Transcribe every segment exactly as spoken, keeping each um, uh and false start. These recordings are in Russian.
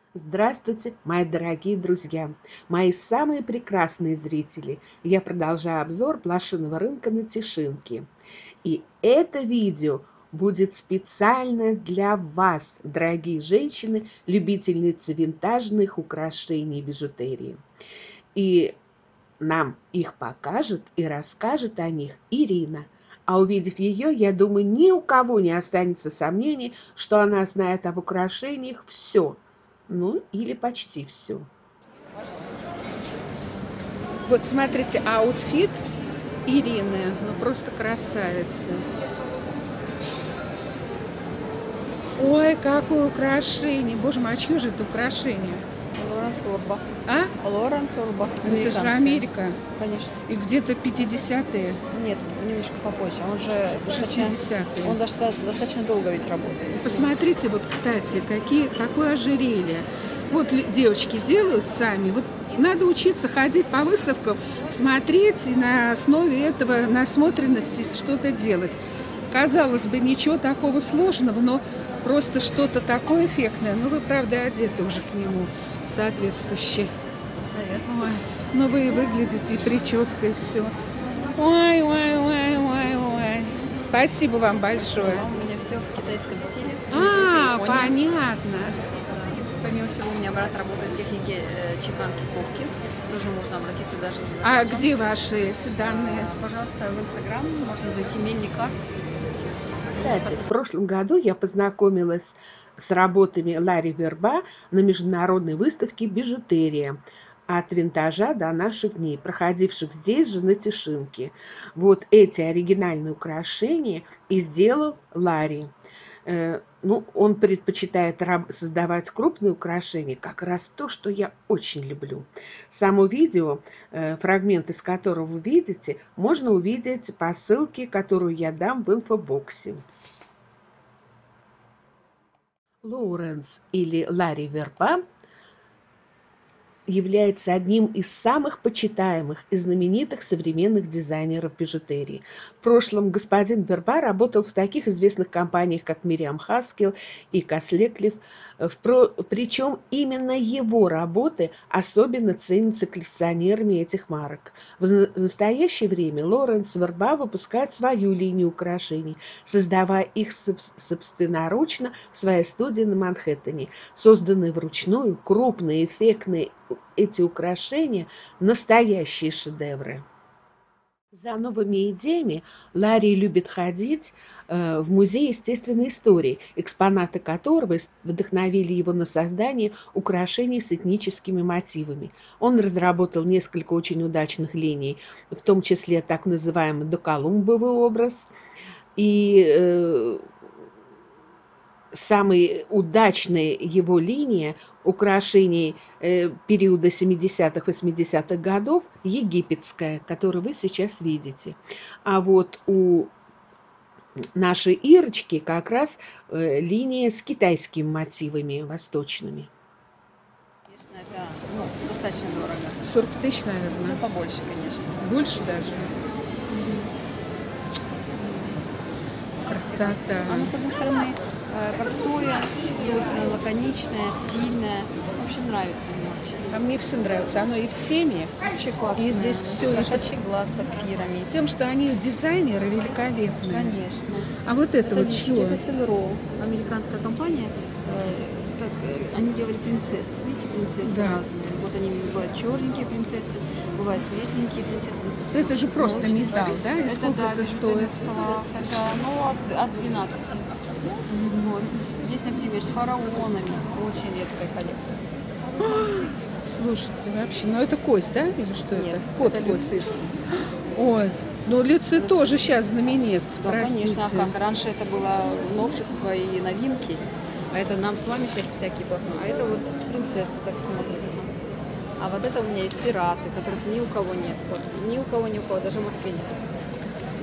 Здравствуйте, мои дорогие друзья, мои самые прекрасные зрители. Я продолжаю обзор блошиного рынка на Тишинке. И это видео будет специально для вас, дорогие женщины, любительницы винтажных украшений и бижутерии. И нам их покажет и расскажет о них Ирина. А увидев ее, я думаю, ни у кого не останется сомнений, что она знает об украшениях все. Ну, или почти все. Вот смотрите, аутфит Ирины, ну просто красавица. Ой, какое украшение! Боже мой, а чье же это украшение? Лоренс Орбах. А? Лоренс Орбах. Это же Америка. Конечно. И где-то пятидесятые. Нет, немножко попозже. Он же достаточно, шестидесятые. он достаточно, достаточно долго ведь работает. Посмотрите, вот, кстати, какие, какое ожерелье. Вот девочки делают сами. Вот надо учиться ходить по выставкам, смотреть и на основе этого насмотренности что-то делать. Казалось бы, ничего такого сложного, но просто что-то такое эффектное. Ну, вы, правда, одеты уже к нему соответствующе. Ой, ну вы выглядите, и прическа, и все. Ой, ой, ой, ой, ой. Спасибо вам большое. А у меня все в китайском стиле. А, понятно. Помимо всего, у меня брат работает в технике э, чеканки ковки. Тоже можно обратиться даже за А заказом. где ваши эти данные? А, пожалуйста, в Инстаграм можно зайти Мельникар. Кстати, в прошлом году я познакомилась с работами Ларри Верба на международной выставке «Бижутерия» от винтажа до наших дней, проходивших здесь же на Тишинке. Вот эти оригинальные украшения и сделал Ларри. Э, ну, он предпочитает создавать крупные украшения, как раз то, что я очень люблю. Само видео, э, фрагмент из которого вы видите, можно увидеть по ссылке, которую я дам в инфобоксе. Лоуренс или Ларри Верба является одним из самых почитаемых и знаменитых современных дизайнеров бижутерии. В прошлом господин Верба работал в таких известных компаниях, как Мириам Хаскел и Каслеклиф, причем именно его работы особенно ценятся коллекционерами этих марок. В настоящее время Лоуренс Верба выпускает свою линию украшений, создавая их собственноручно в своей студии на Манхэттене. Созданные вручную, крупные, эффектные эти украшения – настоящие шедевры. За новыми идеями Ларри любит ходить э, в музей естественной истории, экспонаты которого вдохновили его на создание украшений с этническими мотивами. Он разработал несколько очень удачных линий, в том числе так называемый доколумбовый образ. И э, самой удачной его линия украшений э, периода семидесятых-восьмидесятых годов египетская, которую вы сейчас видите. А вот у нашей Ирочки как раз э, линия с китайскими мотивами восточными. Конечно, это ну, достаточно дорого. сорок тысяч, наверное. Ну, побольше, конечно. Больше даже. Красота. Оно, с одной стороны, простое, с другой стороны, лаконичное, стильное. В общем, нравится мне очень. А мне все нравится. Оно и в теме, Вообще классно. и здесь все. Кошачий глаз с сапфирами. Тем, что они дизайнеры великолепные. Конечно. А вот это, Это вот чего? Это Селроу, американская компания. Э, как, э, они делали принцесс. Видите, принцессы Да. разные. Вот они бывают черненькие принцессы, бывают светленькие принцессы. Это же просто Очень металл, да? И это, сколько да, это бижутерия стоит? сплав. Это ну, от, от двенадцати. Вот. Есть, например, с фараонами. Очень редкая коллекция. Слушайте, вообще, ну это кость, да? Или что Нет, это? Под это кость. люцит. Ой, ну люцит Люцит. тоже сейчас знаменит. Да, Простите. конечно, а как? Раньше это было новшество и новинки. А это нам с вами сейчас всякие блохны. А это вот принцесса так смотрится. А вот это у меня есть пираты, которых ни у кого нет. Вот, ни у кого, ни у кого, даже в Москве нет.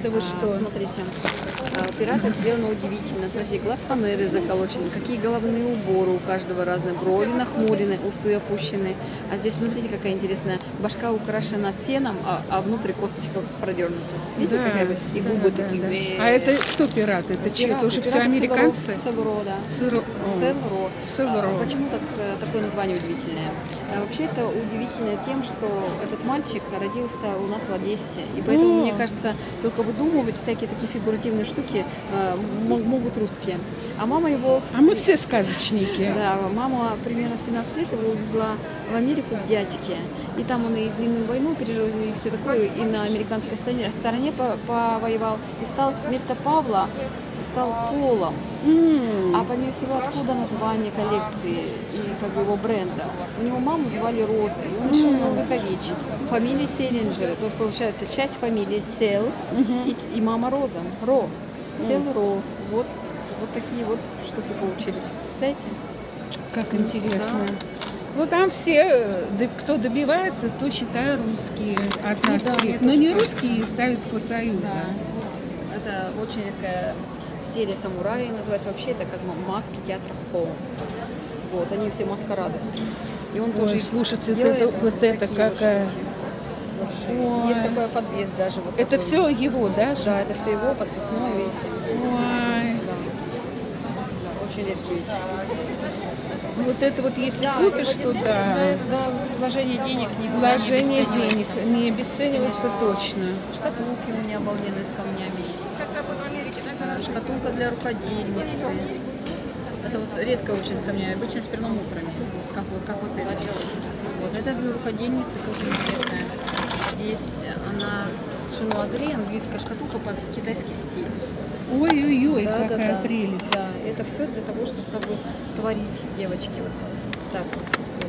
Да вы А, что? Смотрите, а, пираты сделаны удивительно. Смотрите, глаз фанеры заколочены, какие головные уборы у каждого разные, брови нахмурены, усы опущены. А здесь, смотрите, какая интересная, башка украшена сеном, а, а внутри косточка продернута. Видите, Да, какая бы? И да, губы да, такие. да. «Бэ». А это кто пираты? Это чьи? Это уже все Пираты американцы? Селро, да. Сыро. О, Селро. Селро. А, Почему так, э, такое название удивительное? А, Вообще это удивительно тем, что этот мальчик родился у нас в Одессе. И поэтому, О. мне кажется, только выдумывать всякие такие фигуративные штуки э, м- могут русские. А мама его... А мы все сказочники. Да, мама примерно в семнадцать лет его увезла в Америку к дядьке. И там он и длинную войну пережил, и все такое, и на американской стороне, стороне по- повоевал. И стал вместо Павла, стал Полом. М. А помимо всего, откуда название коллекции и как бы его бренда? У него маму звали Роза, и он решил ее увековечить. Фамилия Селлинджера, то есть получается часть фамилии Сел Мгм. и, и мама Роза, Ро. Сел Ро. Вот, вот такие вот штуки получились. Представляете? Как интересно. Ну там все, э, д- кто добивается, то считаю русские от Ну нас да, всех. мне Но тоже не кажется. русские из Советского Союза. Да. Это очень редкая серия самураи, называется вообще, это как м- маски театра Хоу. Вот, они все маска радости. И он тоже Ой, их слушайте, вот делает это, вот вот это такие вот какая. штуки большие. Ой. Есть такой подвес даже. Вот Это такой. все его, да? Да, это все его подписное, видите. Ой. Да. Да, очень редкие вещи. Ну, вот это вот если Да, купишь, и вот то это, да. да, да, вложение денег никуда Вложение не обесценивается. денег не обесценивается точно. Шкатулки у меня обалденные с камнями есть. Э, Шкатулка для рукодельницы. Это вот редко очень с камнями, обычно с перламутрами, как вот, как вот это. Вот это для рукодельницы тоже интересная. Здесь она шинуазри, английская шкатулка под китайский стиль. Ой-ой-ой, Да, да, какая да. прелесть. Да, это все для того, чтобы как бы творить девочки вот так вот.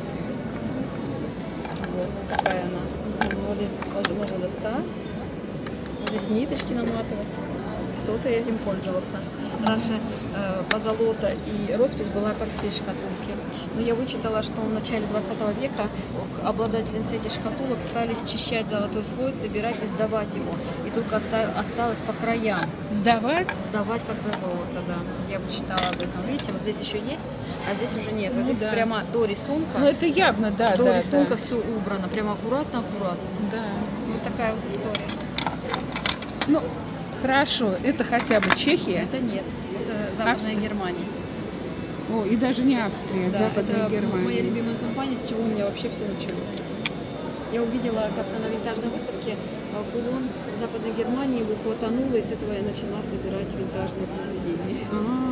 Вот такая она. Вот здесь можно- можно достать. Вот здесь ниточки наматывать. Кто-то этим пользовался. Раньше э, позолота и роспись была по всей шкатулке. Но я вычитала, что в начале двадцатого века обладательницы этих шкатулок стали счищать золотой слой, собирать и сдавать его. И только оста- осталось по краям. Сдавать? Сдавать как за золото, да. Я вычитала об этом. Видите, вот здесь еще есть, а здесь уже нет. Вот Ну здесь да. прямо до рисунка. Ну это явно, да, до да, рисунка да. все убрано. Прямо аккуратно-аккуратно. Да. Вот такая вот история. Ну, хорошо, это хотя бы Чехия. Это нет. Это Западная Австрия. Германия. О, и даже не Австрия, Да, Западная это моя Германия. любимая компания, с чего у меня вообще все началось. Я увидела как-то на винтажной выставке а, кулон в Западной Германии, его хватануло, и с этого я начала собирать винтажные произведения. А,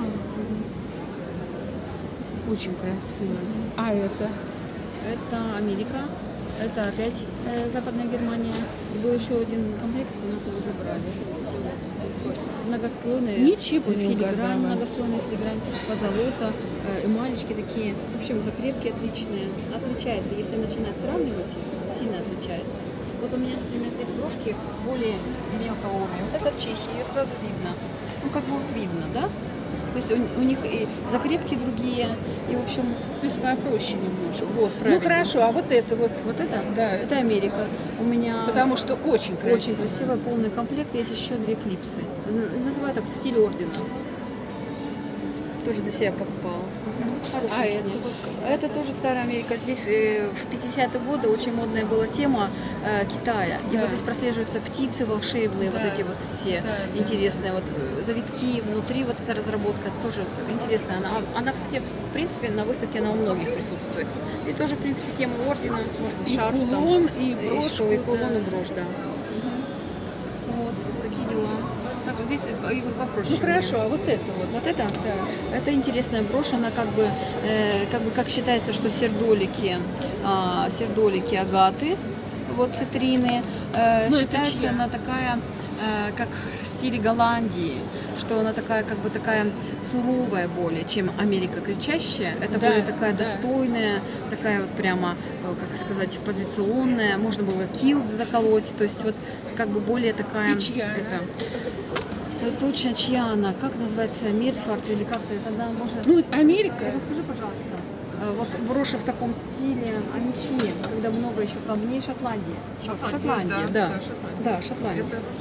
очень красиво. А это? Это Америка, это опять э, Западная Германия. И был еще один комплект, у нас его забрали. Многослойные. Ничего не филигрань, угадала. многослойная филигрань, позолота, э, эмалечки такие. В общем, закрепки отличные. Отличается, если начинать сравнивать, сильно отличается. Вот у меня, например, здесь брошки более мелкого уровня. Вот это в Чехии, ее сразу видно. Ну, как бы вот видно, да? То есть у, у них и закрепки другие, и, в общем, То есть попроще немножко. вот, Ну правильно. хорошо, а вот это вот, Вот это? да, Это Америка. У меня потому что очень красиво. очень красивый полный комплект. Есть еще две клипсы. Н- Называю так стиль ордена. Тоже для себя покупала. Хорошая А фигня. это? А это тоже старая Америка. Здесь э, в пятидесятые годы очень модная была тема э, Китая. И Да. вот здесь прослеживаются птицы волшебные, вот Да. эти вот все Да, да. интересные. Вот э, завитки внутри, вот эта разработка тоже вот интересная. Она, она, кстати, в принципе, на выставке она у многих присутствует. И тоже, в принципе, тема ордена. Можно И шарф там. кулон, и И брошку. что, и кулон, да. и брошь, да. Вот, такие дела. Так, вот здесь э, Игорь попроще. Ну хорошо, а вот это вот. Вот это? Да. Это интересная брошь, она как бы, э, как бы, как считается, что сердолики, а, сердолики агаты, вот цитрины, э, Ну, это считается чья? она такая, э, как в стиле Голландии, что она такая, как бы такая суровая более, чем Америка кричащая. Это Да, более такая да. достойная, такая вот прямо, э, как сказать, позиционная. Можно было килт заколоть, то есть вот как бы более такая. И чья она? Это, Э, точно чья она, как называется, Мирфорд или как-то это, да, можно. Ну, Америка. Расскажи, пожалуйста. Э, Вот броши в таком стиле, они чьи? Когда много еще камней, Шотландия. Вот, Шотландия, да. Шотландия. Да, Шотландия. Это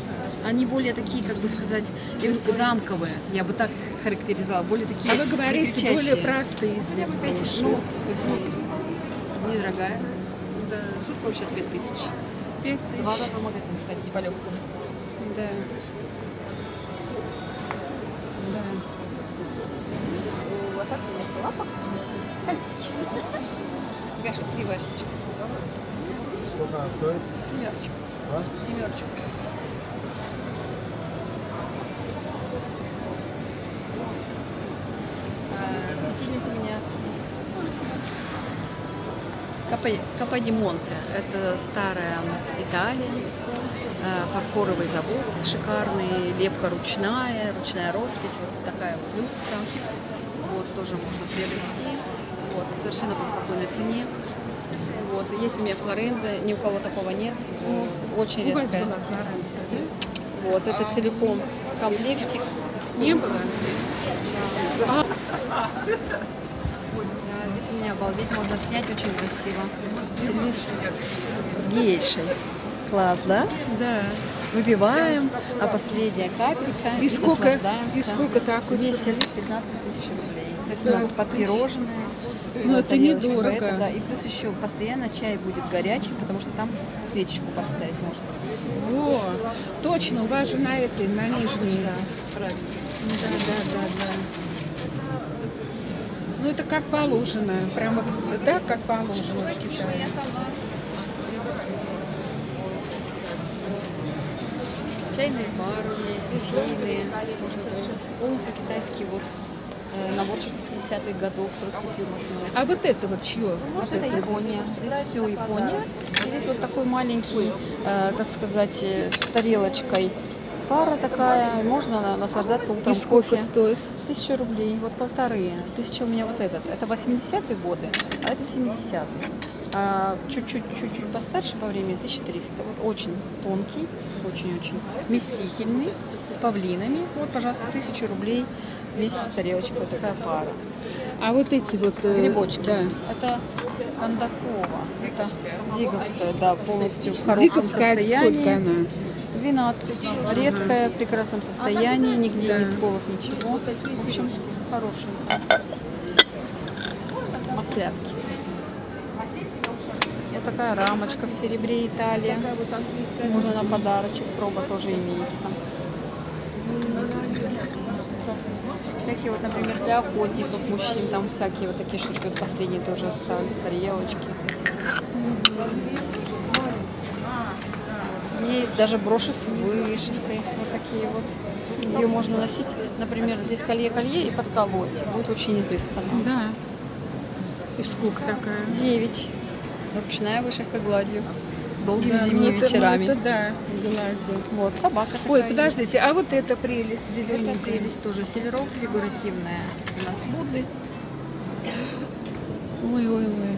Они более такие, как бы сказать, замковые, я бы так их характеризовала, более такие. А вы говорите, кричащие. более простые здесь. Ну, то есть, ну, недорогая. Да. Шутка сейчас пять тысяч. Пять Два тысяч. раза в магазин сходить по легкому. Да. Да. У лошадки вместо лапок колесики. Такая шутливая штучка. Сколько она стоит? Семерочка. А? Семерочка. А, светильник у меня есть. Капа- Каподимонте. Это старая Италия. А, фарфоровый завод шикарный, лепка ручная, ручная роспись, вот такая вот люстра. Вот, тоже можно приобрести. Вот, совершенно по спокойной цене. Вот, есть у меня Флоренция, ни у кого такого нет. Очень У вас резкая. была Флоренция, Вот, это целиком комплектик. да? Не было? А, Да, здесь у меня обалдеть, можно снять очень красиво. Сервис с гейшей. Класс, да? да. Выпиваем, а последняя капелька И сколько, наслаждаемся. и сколько такой? Весь сервис пятнадцать тысяч рублей. То есть у нас под пирожное. Ну, э, это тарелочка недорого. это, да. И плюс еще постоянно чай будет горячий, потому что там свечечку подставить можно. Во, точно, у вас же на этой, на нижней. Да, правильно. Да, да, да, да. Ну это как положено, прямо так, как положено в Китае. Чайные пары у меня есть, кофейные. Полностью китайский вот э, наборчик пятидесятых годов с росписью ручной. А вот это вот чье? Вот это Япония. Здесь все Япония. И здесь вот такой маленький, э, как сказать, э, с тарелочкой пара такая. Можно наслаждаться утром И сколько кофе. стоит? Тысяча рублей, вот полторы. Тысяча у меня вот этот. Это восьмидесятые годы, а это семидесятые. А чуть-чуть, чуть-чуть постарше по времени тысяча триста. Вот очень тонкий, очень-очень вместительный, с павлинами. Вот, пожалуйста, тысячу рублей вместе с тарелочкой. Вот такая пара. А вот эти вот э, Грибочки. да. Это Кондакова. Это Зиговская, да, полностью в хорошем Зиковская, состоянии. сколько она? двенадцать. Редкая, в прекрасном состоянии, нигде Да. ни сколов, ничего. В общем, хорошая. Маслятки. Вот такая рамочка в серебре Италия. Можно на подарочек, проба тоже имеется. Всякие вот, например, для охотников, мужчин, там всякие вот такие штучки, вот последние тоже остались, тарелочки. У меня есть даже броши с вышивкой, вот такие вот. Ее можно носить, например, здесь колье-колье и подколоть, будет очень изысканно. Да. И сколько такая? девять. Ручная вышивка гладью. Долгими Да, зимними ну это- вечерами. ну это да, гладью. Вот, собака такая Ой, есть. подождите, а вот эта прелесть Это зелененькая? прелесть тоже селеров фигуративная. У нас Будды. Ой, ой, ой.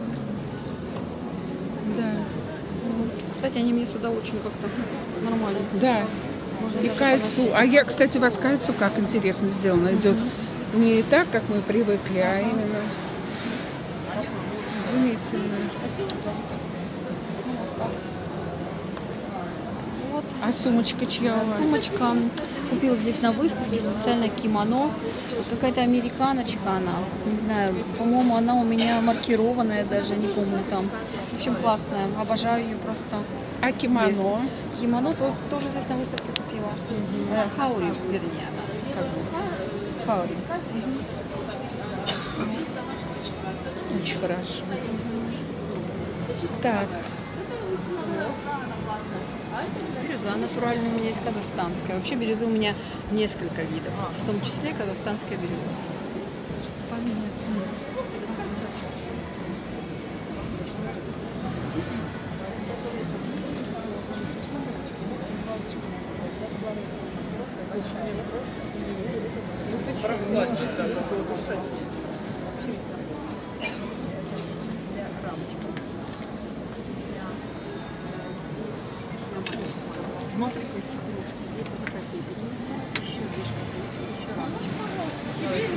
Да. Кстати, они мне сюда очень как-то нормально. Да. Можно И даже кольцо. поносить. А я, кстати, у вас кольцо как интересно сделано. Идет не так, как мы привыкли, а именно изумительно. Вот. А сумочка чья у вас? Сумочка. Купила здесь на выставке специально кимоно. Какая-то американочка она. Не знаю, по-моему, она у меня маркированная даже, не помню там. В общем, классная. Обожаю ее просто. А кимоно? Кимоно то- тоже здесь на выставке купила. Э, Хаури, вернее, она. Как бы. Хаури. Очень хорошо. Так, Бирюза натуральная у меня есть, казахстанская. Вообще бирюзы у меня несколько видов, в том числе казахстанская бирюза. Смотрите, здесь вот такие еще вишенки, еще рамочка.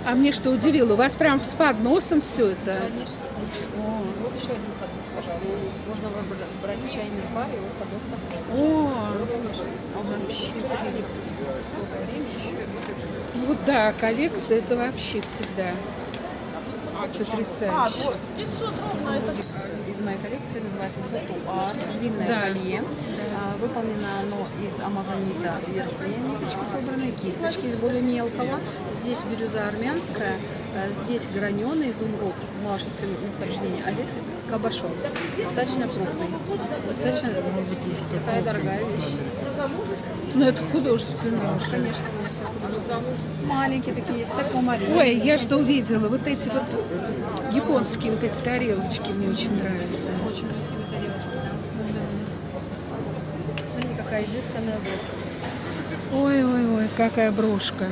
А мне что удивило, у вас прям с подносом все это? Конечно, конечно. Вот еще один поднос, пожалуйста. Можно выбрать, брать чайные пары, и вот поднос такой. О, Ну, конечно. Вообще долгое время еще. вот да, коллекция это вообще всегда потрясающе. Из моей коллекции называется сутуа, длинное Да. колье. А, Выполнено оно из амазонита, верхние ниточки собраны, кисточки из более мелкого. Здесь бирюза армянская, а здесь граненый изумруд, малашевское месторождение, а здесь кабошон. Достаточно крупный. Достаточно, может быть, такая дорогая вещь. Ну это художественно уже. Конечно, у меня все художественное. Маленькие такие есть, саквамарин. Ой, я что увидела, вот эти вот японские вот эти тарелочки мне очень нравятся. Очень красивые тарелочки, да. Смотрите, какая изысканная брошь. Ой-ой-ой, какая брошка.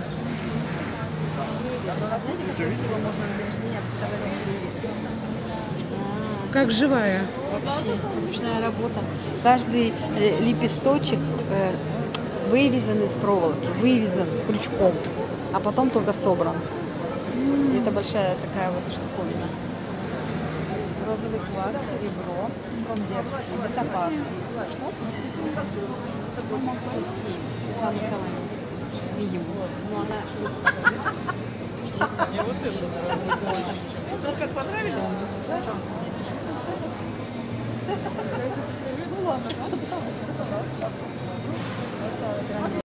А знаете, как красиво можно на день рождения обставить лебедь? Как живая. Вообще, ручная работа. Каждый э, лепесточек э, вывезен из проволоки, вывезен крючком, а потом только собран. И это большая такая вот штуковина. Розовый кварц, серебро, комдепс, топаз. Что? семь. Самый-самый видимый. Ну, она... Ну, как понравились? Ну ладно, все,